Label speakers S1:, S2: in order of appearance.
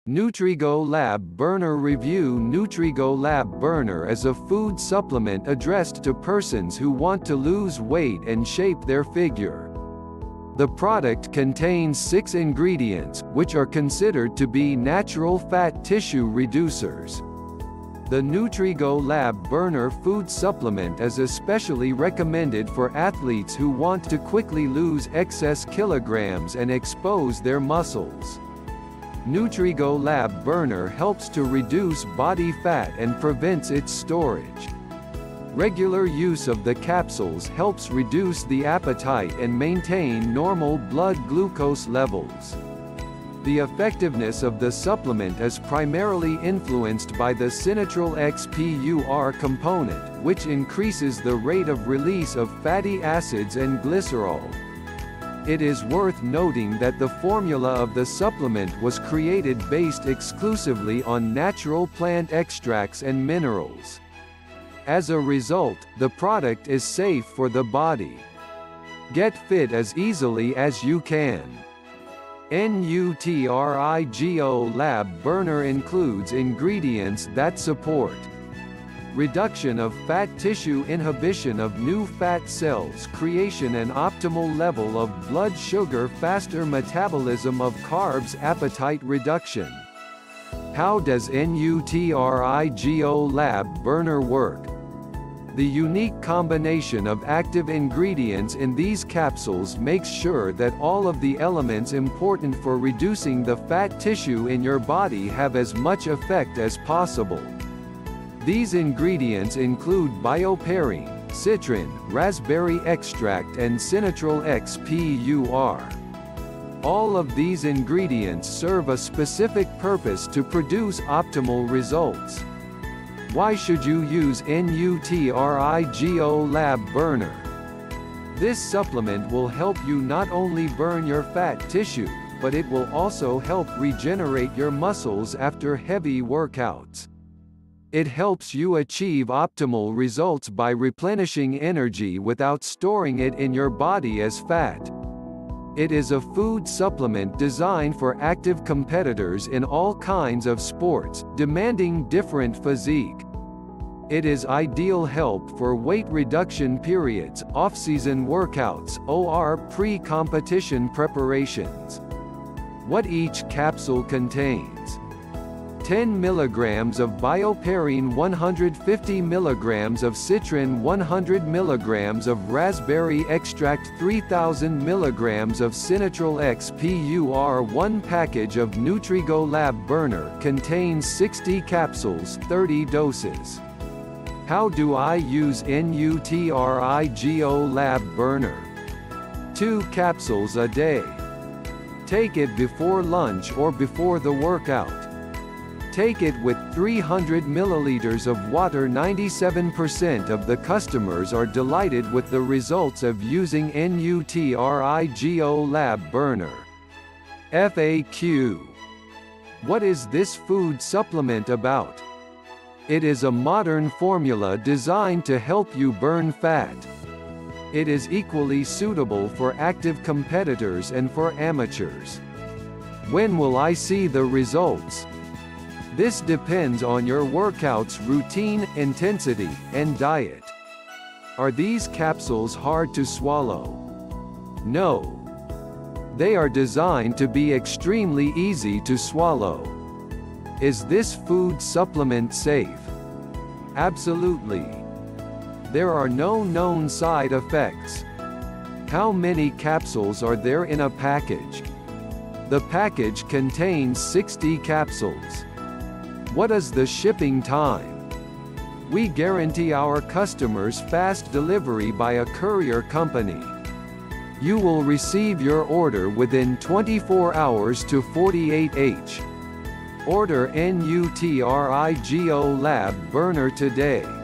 S1: Nutrigo Lab Burner Review. Nutrigo Lab Burner is a food supplement addressed to persons who want to lose weight and shape their figure. The product contains 6 ingredients, which are considered to be natural fat tissue reducers. The Nutrigo Lab Burner food supplement is especially recommended for athletes who want to quickly lose excess kilograms and expose their muscles. Nutrigo Lab Burner helps to reduce body fat and prevents its storage. Regular use of the capsules helps reduce the appetite and maintain normal blood glucose levels. The effectiveness of the supplement is primarily influenced by the Synatryl XPUR component, which increases the rate of release of fatty acids and glycerol. It is worth noting that the formula of the supplement was created based exclusively on natural plant extracts and minerals. As a result, the product is safe for the body. Get fit as easily as you can. Nutrigo Lab Burner includes ingredients that support reduction of fat tissue, inhibition of new fat cells, creation and optimal level of blood sugar, faster metabolism of carbs, appetite reduction. How does Nutrigo Lab Burner work? The unique combination of active ingredients in these capsules makes sure that all of the elements important for reducing the fat tissue in your body have as much effect as possible. These ingredients include bioperine, citrin, raspberry extract and Synatryl XPUR. All of these ingredients serve a specific purpose to produce optimal results. Why should you use Nutrigo Lab Burner? This supplement will help you not only burn your fat tissue, but it will also help regenerate your muscles after heavy workouts. It helps you achieve optimal results by replenishing energy without storing it in your body as fat. It is a food supplement designed for active competitors in all kinds of sports, demanding different physique. It is ideal help for weight reduction periods, off-season workouts, or pre-competition preparations. What each capsule contains: 10 mg of bioperine, 150 mg of citrin, 100 mg of raspberry extract, 3000 mg of Synatryl XPUR. One package of Nutrigo Lab Burner contains 60 capsules, 30 doses. How do I use Nutrigo Lab Burner? 2 capsules a day. Take it before lunch or before the workout. Take it with 300 milliliters of water. 97% of the customers are delighted with the results of using Nutrigo Lab Burner. FAQ: What is this food supplement about? It is a modern formula designed to help you burn fat. It is equally suitable for active competitors and for amateurs. When will I see the results? This depends on your workout's routine, intensity, and diet. Are these capsules hard to swallow? No. They are designed to be extremely easy to swallow. Is this food supplement safe? Absolutely. There are no known side effects. How many capsules are there in a package? The package contains 60 capsules. What is the shipping time? We guarantee our customers fast delivery by a courier company. You will receive your order within 24 hours to 48 hours. Order Nutrigo Lab Burner today.